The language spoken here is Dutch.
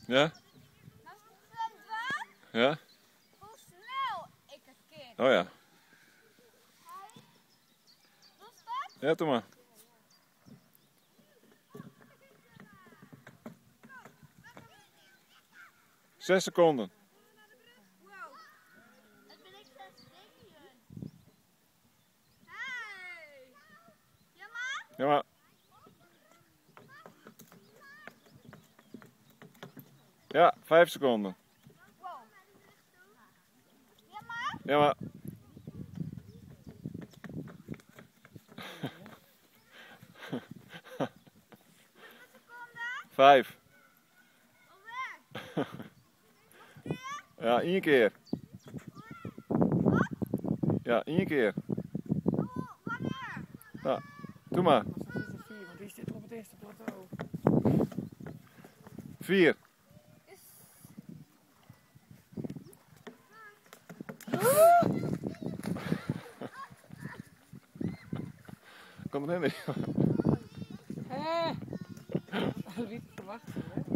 Ja? Ja? Hoe snel ik het kind. Oh ja. Rustig. Ja, doe maar. Zes seconden. Wow. Het ben ik 6 dingen. Hey. Ja maar? Ja, maar. Ja, 5 seconden. Wow. Ja maar? Ja, maar. Hoeveel seconden? 5. Alweer. Ja, 1 keer. Wat? Ja, 1 keer. Wanneer? Ja, doe maar. Dat is de 4, want die zit op het eerste plateau. 4. Kom erin. Hé! Dat had ik niet verwacht. Hè?